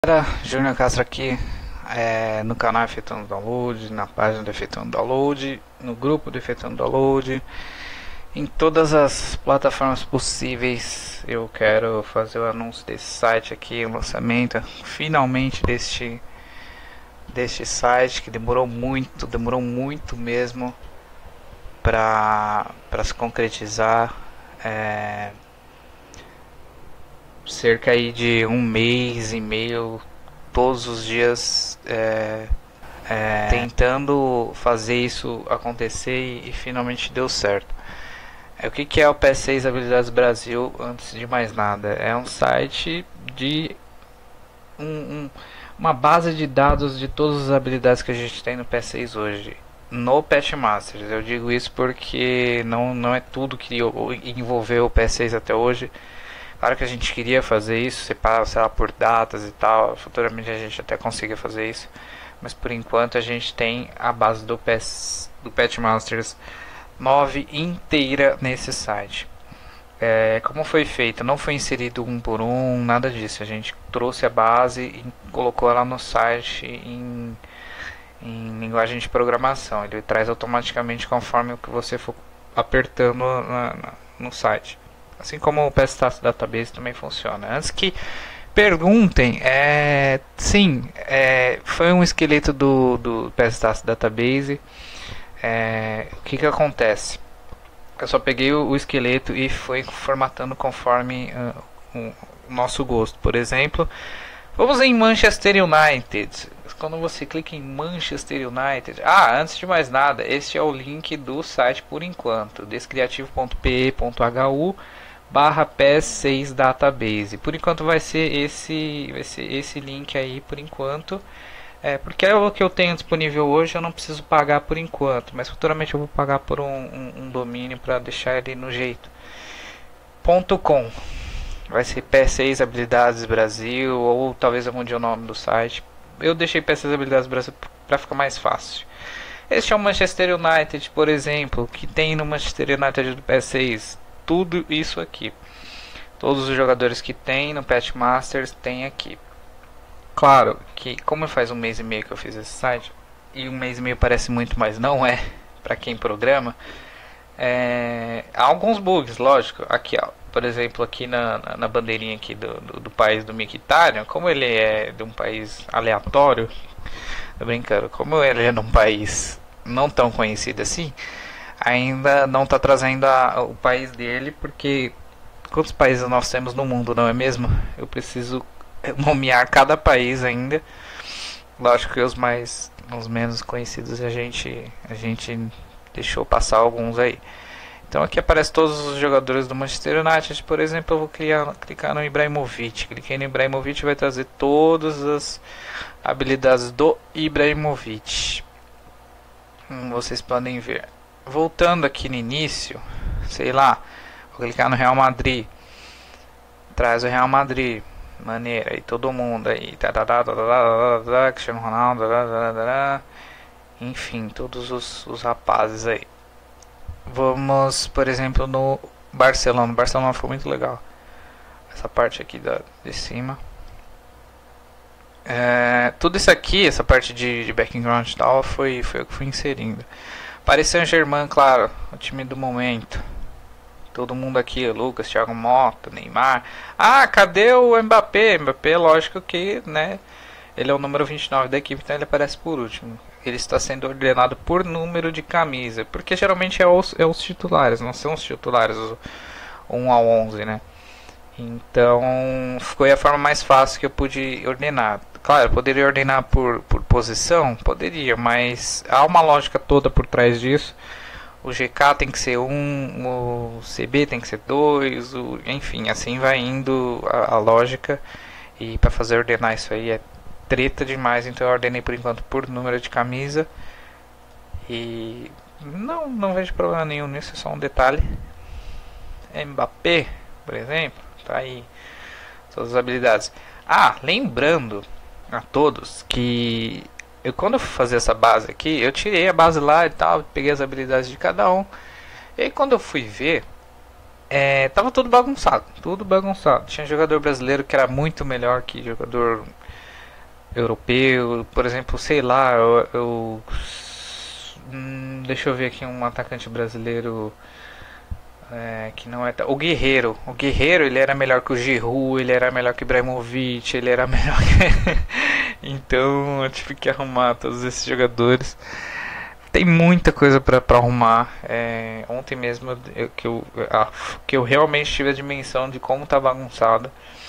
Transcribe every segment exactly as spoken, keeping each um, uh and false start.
Galera, Júnior Castro aqui, é, no canal Efetuando Download, na página do Efetuando Download, no grupo do Efetuando Download, em todas as plataformas possíveis. Eu quero fazer o anúncio desse site aqui, o lançamento finalmente deste, deste site que demorou muito, demorou muito mesmo para para se concretizar. É, cerca aí de um mês e meio, todos os dias é, é, tentando fazer isso acontecer e, e finalmente deu certo. É, o que, que é o P seis Habilidades Brasil? Antes de mais nada, é um site de um, um, uma base de dados de todas as habilidades que a gente tem no P seis hoje, no Patch Masters. Eu digo isso porque não, não é tudo que envolveu o P seis até hoje. Claro que a gente queria fazer isso, separar, sei lá, por datas e tal. Futuramente a gente até consiga fazer isso, mas por enquanto a gente tem a base do, P S, do Patch Masters nove inteira nesse site. É, como foi feito? Não foi inserido um por um, nada disso. A gente trouxe a base e colocou ela no site em, em linguagem de programação. Ele traz automaticamente conforme o que você for apertando na, na, no site. Assim como o P S Task Database também funciona. Antes que perguntem, é, sim, é, foi um esqueleto do, do P S Task Database. É, o que, que acontece? Eu só peguei o, o esqueleto e fui formatando conforme uh, o, o nosso gosto. Por exemplo, vamos em Manchester United. Quando você clica em Manchester United, ah, antes de mais nada, este é o link do site por enquanto, descriativo ponto p e ponto h u barra P S seis Database. Por enquanto vai ser esse, vai ser esse link aí por enquanto, é, porque é o que eu tenho disponível hoje. Eu não preciso pagar por enquanto, mas futuramente eu vou pagar por um, um, um domínio para deixar ele no jeito. .com vai ser P seis Habilidades Brasil, ou talvez eu mude o nome do site. Eu deixei P seis Habilidades Brasil para ficar mais fácil. Este é o Manchester United, por exemplo, que tem no Manchester United do P seis tudo isso aqui. Todos os jogadores que tem no Patch Masters tem aqui. Claro que como faz um mês e meio que eu fiz esse site, e um mês e meio parece muito, mas não é para quem programa, é, há alguns bugs, lógico. Aqui, ó, por exemplo, aqui na, na, na bandeirinha aqui do, do, do país do Mictarion, como ele é de um país aleatório, tô brincando, como ele é de um país não tão conhecido assim, ainda não está trazendo a, o país dele, porque quantos países nós temos no mundo, não é mesmo? Eu preciso nomear cada país ainda. Lógico que os mais, os menos conhecidos a gente, a gente deixou passar alguns aí. Então aqui aparece todos os jogadores do Manchester United. Por exemplo, eu vou criar, clicar no Ibrahimovic. Cliquei no Ibrahimovic, vai trazer todas as habilidades do Ibrahimovic. Hum, vocês podem ver. Voltando aqui no início, sei lá, vou clicar no Real Madrid, traz o Real Madrid, maneira, e todo mundo aí, Cristiano Ronaldo, enfim, todos os, os rapazes aí. Vamos, por exemplo, no Barcelona. O Barcelona foi muito legal, essa parte aqui da, de cima. É, tudo isso aqui, essa parte de, de background e tal, foi, foi eu que fui inserindo. Paris Saint-Germain, claro, o time do momento. Todo mundo aqui, Lucas, Thiago Mota, Neymar. Ah, cadê o Mbappé? Mbappé, lógico que, né, ele é o número vinte e nove da equipe, então ele aparece por último. Ele está sendo ordenado por número de camisa, porque geralmente é os, é os titulares, não são os titulares, os um ao onze, né? Então, foi a forma mais fácil que eu pude ordenar. Claro, eu poderia ordenar por, por posição? Poderia, mas há uma lógica toda por trás disso. O G K tem que ser um, o C B tem que ser dois, o, enfim, assim vai indo a, a lógica. E para fazer ordenar isso aí é treta demais, então eu ordenei por enquanto por número de camisa. E não, não vejo problema nenhum nisso, é só um detalhe. Mbappé, por exemplo, tá aí todas as habilidades. Ah, lembrando a todos que eu, quando eu fui fazer essa base aqui, eu tirei a base lá e tal, peguei as habilidades de cada um. E aí quando eu fui ver, é, tava tudo bagunçado, tudo bagunçado. Tinha jogador brasileiro que era muito melhor que jogador europeu, por exemplo, sei lá, eu, eu hum, deixa eu ver aqui um atacante brasileiro é, que não é o Guerreiro. O Guerreiro ele era melhor que o Giroud, ele era melhor que o Ibrahimovic, ele era melhor que então eu tive que arrumar todos esses jogadores. Tem muita coisa pra, pra arrumar. É, ontem mesmo eu, que, eu, ah, que eu realmente tive a dimensão de como tá bagunçado.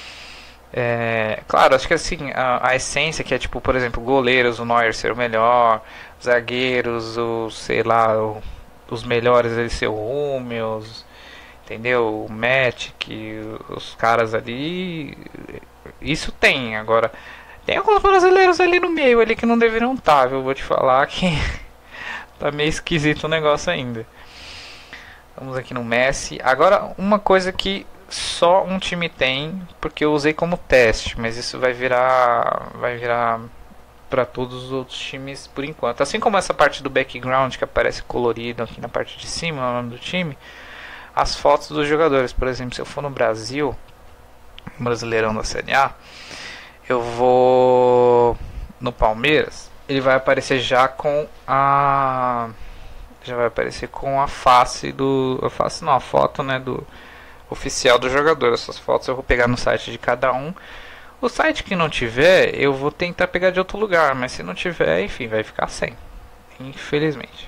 É, claro, acho que assim, a, a essência que é tipo, por exemplo, goleiros, o Neuer ser o melhor, zagueiros, o, sei lá, o, os melhores ele ser o Hummels, entendeu? O Matic, os caras ali, isso tem. Agora, tem alguns brasileiros ali no meio ali que não deveriam estar, viu? Vou te falar que tá meio esquisito o negócio ainda. Vamos aqui no Messi. Agora, uma coisa que só um time tem, porque eu usei como teste, mas isso vai virar vai virar para todos os outros times por enquanto. Assim como essa parte do background que aparece colorido aqui na parte de cima, o nome do time, as fotos dos jogadores. Por exemplo, se eu for no Brasil, Brasileirão da Série A, eu vou no Palmeiras, ele vai aparecer já com a já vai aparecer com a face do a face não, a foto, né, do oficial do jogador. Essas fotos eu vou pegar no site de cada um. O site que não tiver, eu vou tentar pegar de outro lugar, mas se não tiver, enfim, vai ficar sem, infelizmente.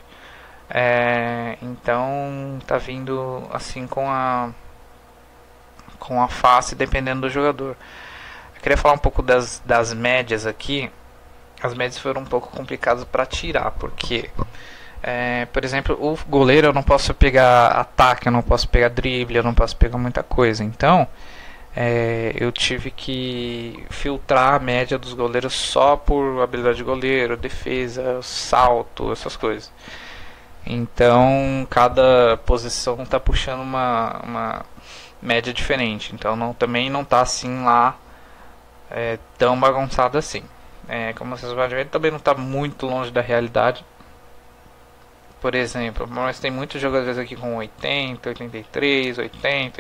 É, então tá vindo assim com a com a face dependendo do jogador. Eu queria falar um pouco das, das médias aqui. As médias foram um pouco complicadas para tirar, porque é, por exemplo, o goleiro eu não posso pegar ataque, eu não posso pegar drible, eu não posso pegar muita coisa. Então é, eu tive que filtrar a média dos goleiros só por habilidade de goleiro, defesa, salto, essas coisas. Então cada posição está puxando uma, uma média diferente. Então não, também não está assim lá é, tão bagunçado assim. É, como vocês podem ver, também não está muito longe da realidade. Por exemplo, nós tem muitos jogadores aqui com oitenta, oitenta e três, oitenta.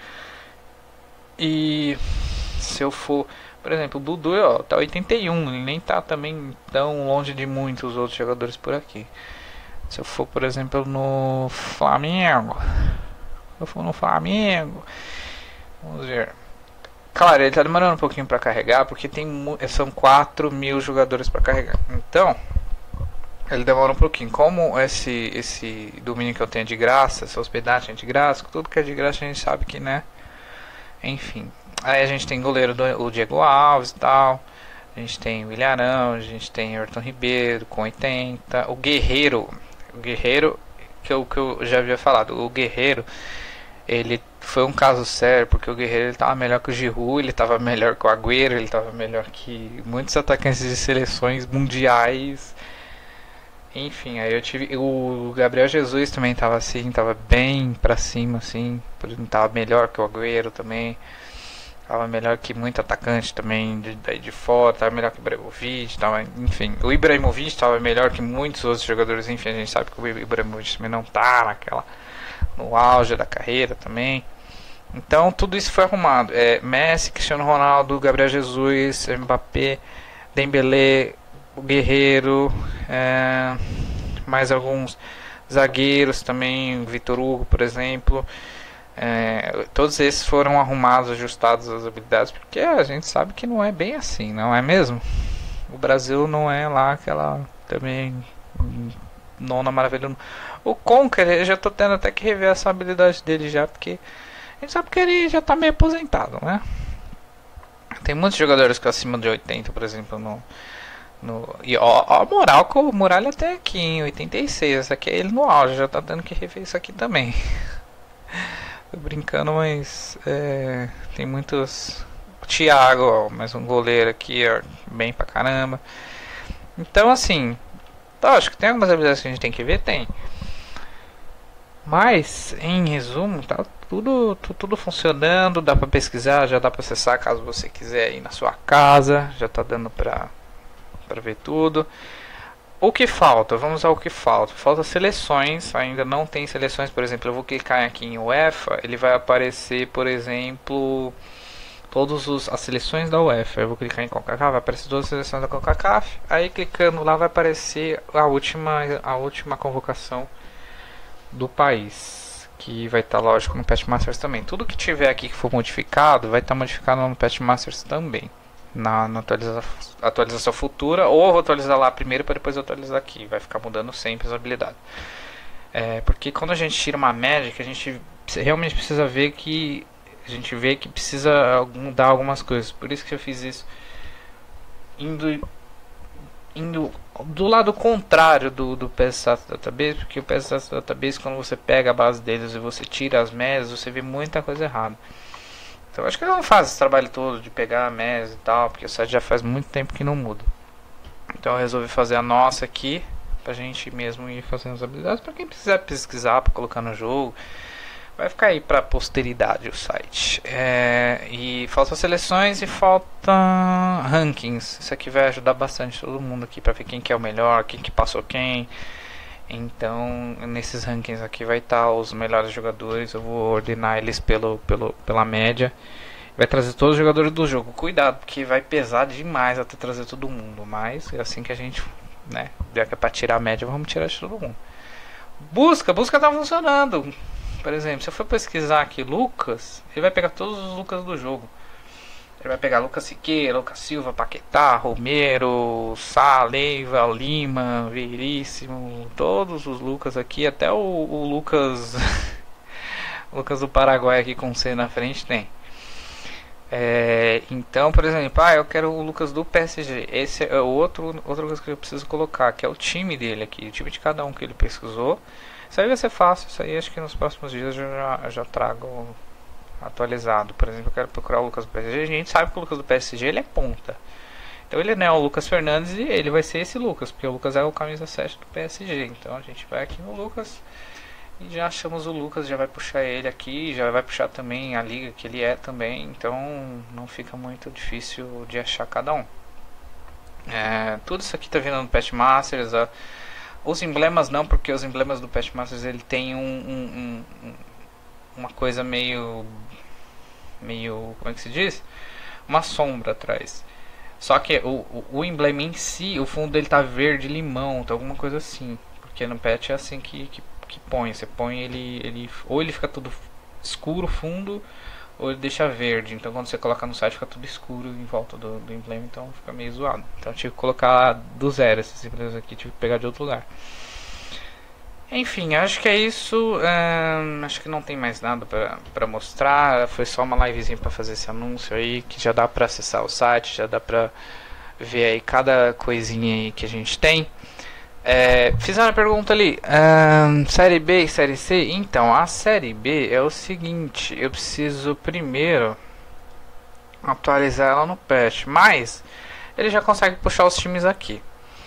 E se eu for, por exemplo, o Dudu, ó, tá oitenta e um, ele nem tá também tão longe de muitos outros jogadores por aqui. Se eu for, por exemplo, no Flamengo, se eu for no Flamengo, vamos ver. Claro, ele tá demorando um pouquinho para carregar, porque tem são quatro mil jogadores para carregar. Então ele demora um pouquinho. Como esse, esse domínio que eu tenho é de graça, essa hospedagem é de graça, tudo que é de graça a gente sabe que, né? Enfim. Aí a gente tem goleiro do o Diego Alves e tal. A gente tem o Ilharão, a gente tem Everton Ribeiro com oitenta. O Guerreiro, o Guerreiro que eu, que eu já havia falado, o Guerreiro, ele foi um caso sério, porque o Guerreiro ele tava melhor que o Giroud, ele tava melhor que o Agüero, ele tava melhor que muitos atacantes de seleções mundiais. Enfim, aí eu tive. O Gabriel Jesus também tava assim, tava bem pra cima, assim. Tava melhor que o Agüero também. Tava melhor que muito atacante também de, daí de fora. Tava melhor que o Ibrahimovic. Tava, enfim, o Ibrahimovic tava melhor que muitos outros jogadores. Enfim, a gente sabe que o Ibrahimovic também não tá naquela, no auge da carreira também. Então tudo isso foi arrumado. É, Messi, Cristiano Ronaldo, Gabriel Jesus, Mbappé, Dembélé, o Guerreiro, é, mais alguns zagueiros também, Vitor Hugo, por exemplo. É, todos esses foram arrumados, ajustados as habilidades, porque a gente sabe que não é bem assim, não é mesmo? O Brasil não é lá aquela também nona maravilha. O Conker, eu já tô tendo até que rever essa habilidade dele já, porque a gente sabe que ele já tá meio aposentado, né? Tem muitos jogadores que acima de oitenta, por exemplo, no No, e ó, ó a moral com o Muralha até aqui em oitenta e seis. Essa aqui é ele no auge, já tá dando que rever isso aqui também. Tô brincando, mas é, tem muitos. O Thiago, ó, mais um goleiro aqui, ó, bem pra caramba. Então, assim, tá, acho que tem algumas habilidades que a gente tem que ver, tem. Mas, em resumo, tá tudo, tudo, tudo funcionando. Dá pra pesquisar, já dá pra acessar caso você quiser ir na sua casa. Já tá dando pra. para ver tudo. O que falta? Vamos ao que falta. Falta seleções, ainda não tem seleções. Por exemplo, eu vou clicar aqui em UEFA, ele vai aparecer, por exemplo, todas as seleções da UEFA. Eu vou clicar em CONCACAF, vai aparecer todas as seleções da CONCACAF. Aí clicando lá vai aparecer a última, a última convocação do país, que vai estar, tá, lógico, no Patch Masters também. Tudo que tiver aqui que for modificado vai estar tá modificado no Patch Masters também, na, na atualiza atualização futura, ou eu vou atualizar lá primeiro para depois atualizar aqui. Vai ficar mudando sempre as habilidades. É, porque quando a gente tira uma Magic, a gente realmente precisa ver que a gente vê que precisa mudar algumas coisas. Por isso que eu fiz isso indo indo do lado contrário do, do P S S Database, porque o P S S Database, quando você pega a base deles e você tira as médias, você vê muita coisa errada. Então acho que eu não faço esse trabalho todo de pegar a média e tal, porque o site já faz muito tempo que não muda. Então eu resolvi fazer a nossa aqui, pra gente mesmo ir fazendo as habilidades, para quem precisar pesquisar, para colocar no jogo. Vai ficar aí para posteridade o site. É, e faltam seleções e falta rankings. Isso aqui vai ajudar bastante todo mundo aqui para ver quem que é o melhor, quem que passou quem. Então nesses rankings aqui vai estar os melhores jogadores. Eu vou ordenar eles pelo, pelo, pela média. Vai trazer todos os jogadores do jogo. Cuidado, porque vai pesar demais até trazer todo mundo. Mas é assim que a gente, né, já que é para tirar a média, vamos tirar de todo mundo. Busca, busca tá funcionando. Por exemplo, se eu for pesquisar aqui Lucas, ele vai pegar todos os Lucas do jogo. Ele vai pegar Lucas Siqueira, Lucas Silva, Paquetá, Romero, Sá, Leiva, Lima, Veríssimo, todos os Lucas aqui, até o, o Lucas Lucas do Paraguai aqui com C na frente tem. É, então, por exemplo, ah, eu quero o Lucas do P S G. Esse é outro, outra coisa que eu preciso colocar, que é o time dele aqui, o time de cada um que ele pesquisou. Isso aí vai ser fácil, isso aí acho que nos próximos dias eu já, já trago atualizado. Por exemplo, eu quero procurar o Lucas do P S G. A gente sabe que o Lucas do P S G ele é ponta. Então ele não é o Lucas Fernandes e ele vai ser esse Lucas, porque o Lucas é o camisa sete do P S G. Então a gente vai aqui no Lucas e já achamos o Lucas, já vai puxar ele aqui, já vai puxar também a liga que ele é também. Então não fica muito difícil de achar cada um. É, tudo isso aqui tá vindo no Patch Masters. A, Os emblemas não, porque os emblemas do Patch Masters ele tem um, um, um, uma coisa meio, meio, como é que se diz? Uma sombra atrás. Só que o, o, o emblema em si, o fundo dele tá verde limão, tá alguma coisa assim. Porque no patch é assim que, que, que põe. Você põe ele, ele, ou ele fica tudo escuro, fundo, ou ele deixa verde. Então quando você coloca no site fica tudo escuro em volta do, do emblema, então fica meio zoado. Então eu tive que colocar do zero esses emblemas aqui, tive que pegar de outro lugar. Enfim, acho que é isso. Hum, acho que não tem mais nada pra, pra mostrar. Foi só uma livezinha pra fazer esse anúncio aí, que já dá pra acessar o site, já dá pra ver aí cada coisinha aí que a gente tem. É, fizeram a pergunta ali, hum, série B e série C. Então, a série B é o seguinte: eu preciso primeiro atualizar ela no patch, mas ele já consegue puxar os times aqui.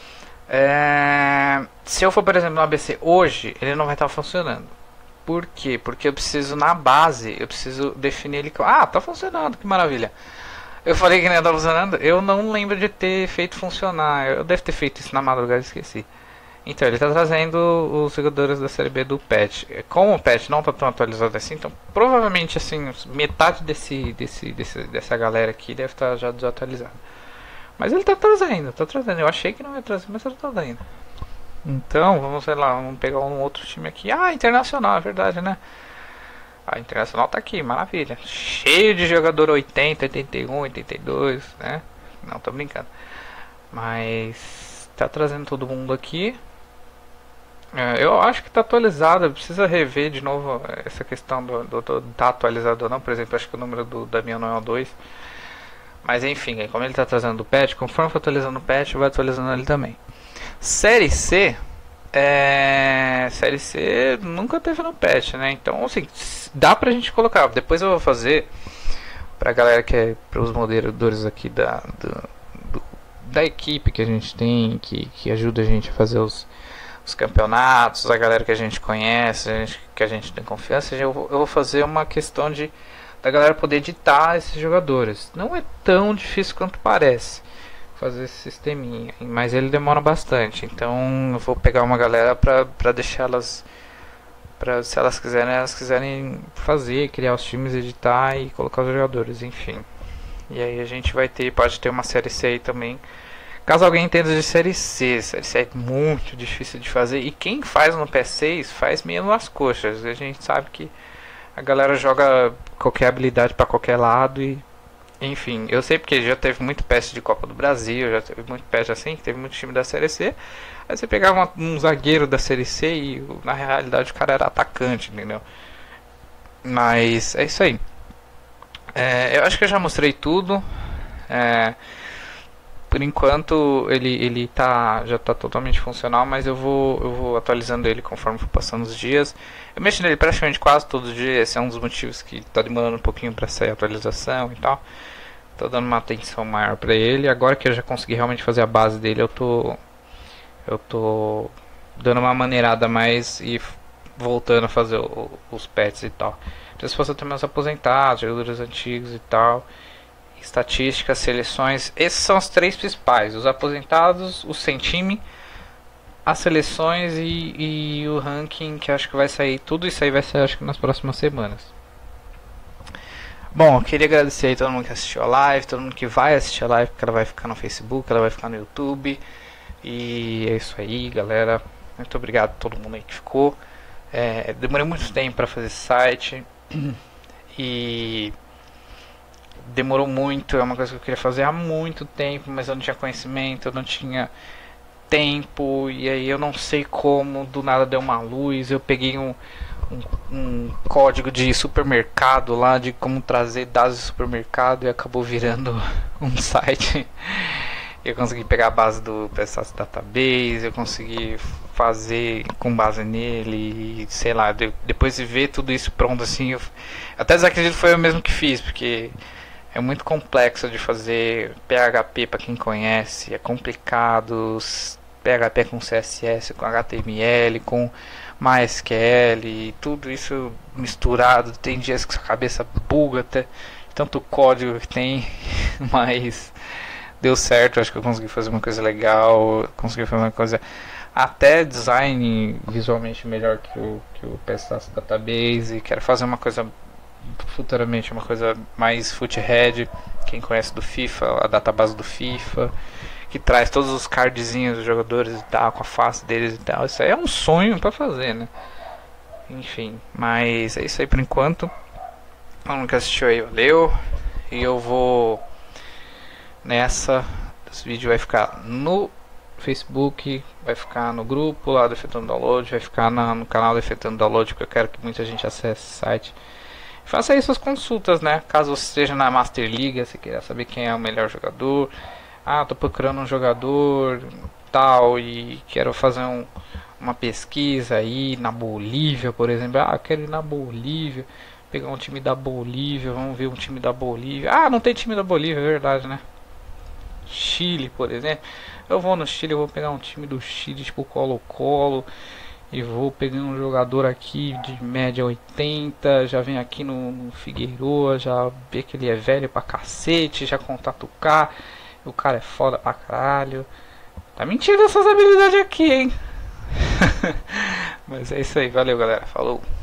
É, se eu for, por exemplo, no A B C hoje, ele não vai estar funcionando. Por quê? Porque eu preciso, na base, eu preciso definir ele. Ah, tá funcionando, que maravilha. Eu falei que não tá funcionando, eu não lembro de ter feito funcionar. Eu devo ter feito isso na madrugada e esqueci. Então, ele está trazendo os jogadores da série B do patch. Como o patch não está tão atualizado assim, então provavelmente assim, metade desse, desse, desse, dessa galera aqui deve estar já desatualizada. Mas ele está trazendo, está trazendo. Eu achei que não ia trazer, mas ele está trazendo. Então, vamos, sei lá, vamos pegar um outro time aqui. Ah, Internacional, é verdade, né? A Internacional está aqui, maravilha. Cheio de jogador oitenta, oitenta e um, oitenta e dois, né? Não, tô brincando. Mas está trazendo todo mundo aqui. É, eu acho que está atualizado, precisa rever de novo essa questão do, do, do tá atualizado ou não. Por exemplo, acho que o número do Damião não é o dois. Mas enfim, como ele está trazendo o patch, conforme for atualizando o patch, vai atualizando ele também. Série C, é... Série C nunca teve no patch, né? Então, assim, dá pra gente colocar. Depois eu vou fazer pra galera que é, para os moderadores aqui da, do, do, da equipe que a gente tem, que, que ajuda a gente a fazer os os campeonatos, a galera que a gente conhece, a gente, que a gente tem confiança. Eu vou, eu vou fazer uma questão de da galera poder editar esses jogadores. Não é tão difícil quanto parece fazer esse sisteminha, mas ele demora bastante. Então eu vou pegar uma galera pra, pra deixar elas, pra, se elas quiserem, elas quiserem fazer, criar os times, editar e colocar os jogadores, enfim. E aí a gente vai ter, pode ter uma série C aí também. Caso alguém entenda de série C, série C é muito difícil de fazer. E quem faz no P S seis faz meio nas coxas. A gente sabe que a galera joga qualquer habilidade para qualquer lado e enfim, eu sei porque já teve muito P S de Copa do Brasil, já teve muito P S assim, teve muito time da Série C. Aí você pegava uma, um zagueiro da Série C e na realidade o cara era atacante, entendeu? Mas é isso aí. É, eu acho que eu já mostrei tudo. É, por enquanto ele, ele tá, já está totalmente funcional, mas eu vou, eu vou atualizando ele conforme for passando os dias. Eu mexo nele praticamente quase todos os dias, esse é um dos motivos que está demorando um pouquinho para sair a atualização e tal. Tô dando uma atenção maior para ele. Agora que eu já consegui realmente fazer a base dele, eu tô eu tô dando uma maneirada a mais e voltando a fazer o, os pets e tal. Então, se fosse também os aposentados, jogadores antigos e tal, estatísticas, seleções, esses são os três principais: os aposentados, os sem time, as seleções e, e o ranking, que acho que vai sair. Tudo isso aí vai sair, acho que nas próximas semanas. Bom, eu queria agradecer aí todo mundo que assistiu a live, todo mundo que vai assistir a live, porque ela vai ficar no Facebook, ela vai ficar no YouTube. E é isso aí, galera. Muito obrigado a todo mundo aí que ficou. É, demorei muito tempo para fazer esse site e demorou muito. É uma coisa que eu queria fazer há muito tempo, mas eu não tinha conhecimento, eu não tinha tempo. E aí eu não sei como, do nada deu uma luz. Eu peguei um Um, um código de supermercado lá, de como trazer dados de supermercado, e acabou virando um site. Eu consegui pegar a base do P S A S Database, eu consegui fazer com base nele, e sei lá, de, depois de ver tudo isso pronto assim, eu até desacredito que foi eu mesmo que fiz, porque é muito complexo de fazer. P H P, para quem conhece, é complicado. P H P com C S S, com H T M L, com MySQL, tudo isso misturado. Tem dias que sua cabeça buga até tanto código que tem, mas deu certo. Acho que eu consegui fazer uma coisa legal, consegui fazer uma coisa até design visualmente melhor que o, que o P S A S Database. Quero fazer uma coisa futuramente, uma coisa mais foothead. Quem conhece do FIFA, a database do FIFA, que traz todos os cardzinhos dos jogadores e tal, com a face deles e tal. Isso aí é um sonho pra fazer, né? Enfim, mas é isso aí por enquanto. Todo mundo que assistiu aí, valeu. E eu vou nessa. Esse vídeo vai ficar no Facebook, vai ficar no grupo lá do Efetuando Download, vai ficar na, no canal do Efetuando Download, porque eu quero que muita gente acesse o site. Faça aí suas consultas, né? Caso você esteja na Master League, você queira saber quem é o melhor jogador. Ah, tô procurando um jogador tal e quero fazer um, uma pesquisa aí na Bolívia, por exemplo. Ah, quero ir na Bolívia, pegar um time da Bolívia, vamos ver um time da Bolívia. Ah, não tem time da Bolívia, é verdade, né? Chile, por exemplo. Eu vou no Chile, eu vou pegar um time do Chile, tipo Colo-Colo, e vou pegar um jogador aqui de média oitenta, já vem aqui no, no Figueiredo, já vê que ele é velho pra cacete, já contata o cara. O cara é foda pra caralho. Tá mentindo essas habilidades aqui, hein? Mas é isso aí, valeu galera, falou.